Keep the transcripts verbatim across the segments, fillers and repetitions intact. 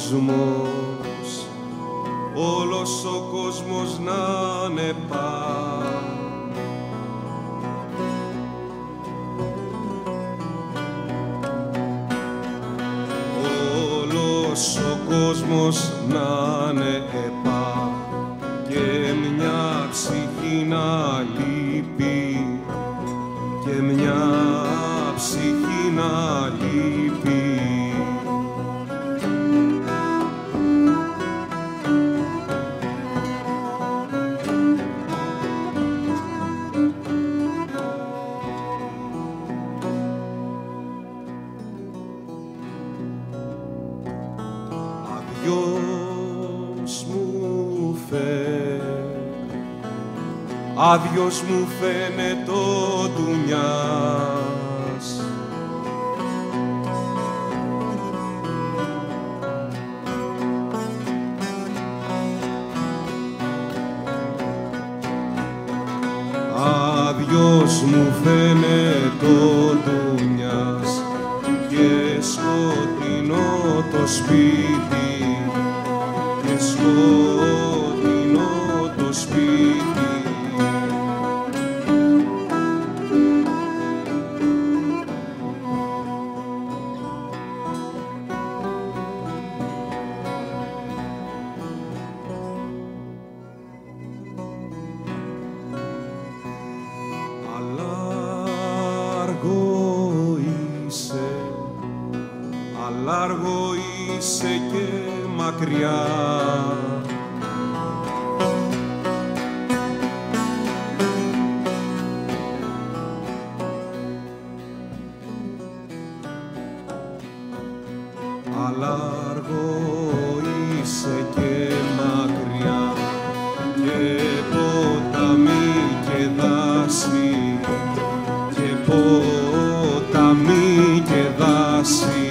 κόσμος, όλος ο κόσμος να είναι παν. Όλος ο κόσμος να είναι επά και μια ψυχή να λείπει και μια ψυχή να λείπει. Αδειός μου φαίνεται, άδειος μου φαίνεται ο ντουνιάς. Άδειος μου φαίνεται ο ντουνιάς και σκοτεινό το σπίτι και σκοτεινό το σπίτι. Αλάργο είσαι, αλάργο είσαι και μακριά. Αλάργο είσαι και μακριά και ποταμί και δάση και ποταμί και δάση.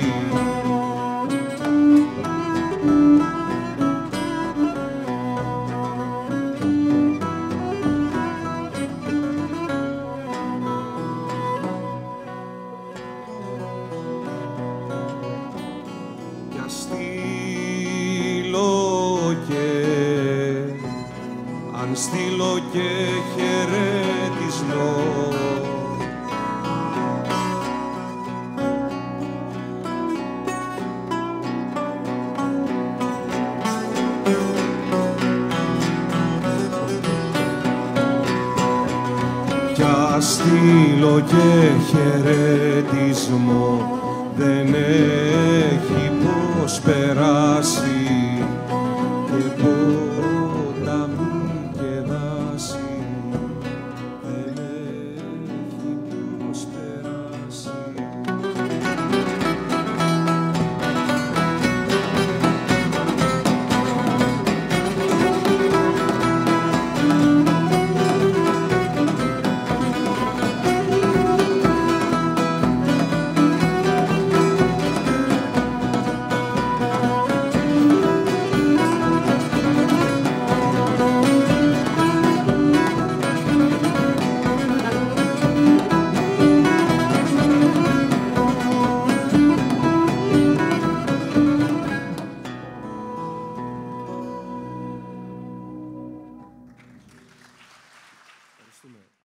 Κι ας στείλω και, αν στείλω και χαιρετισμό, κι ας στείλω και χαιρετισμό, δεν έχει πώς περάσει.